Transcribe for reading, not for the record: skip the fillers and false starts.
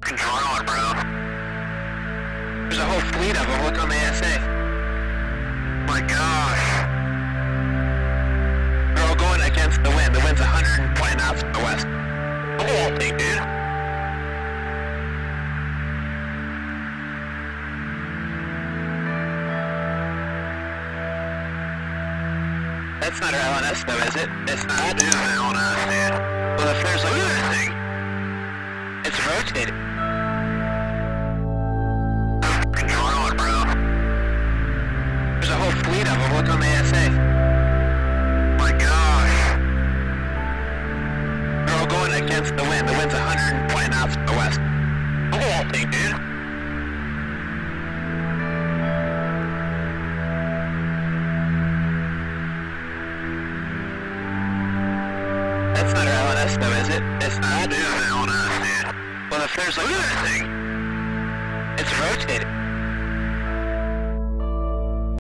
Control on, bro. There's a whole fleet of them. Look on the ASA. My gosh. They're all going against the wind. The wind's 120 knots from the west. Oh, thing, dude. That's not our LNS though, is it? It's not. That is an LNS, dude. Well, if there's like a thing, it's rotating. Control on, bro. There's a whole fleet of them. Look on the ASA. My gosh. They're all going against the wind. The wind's 120 knots from the west. Oh, thing, dude. That's not our LNS though, is it? It's not. That is an LNS, dude. Well, if there's like a thing, it's rotating.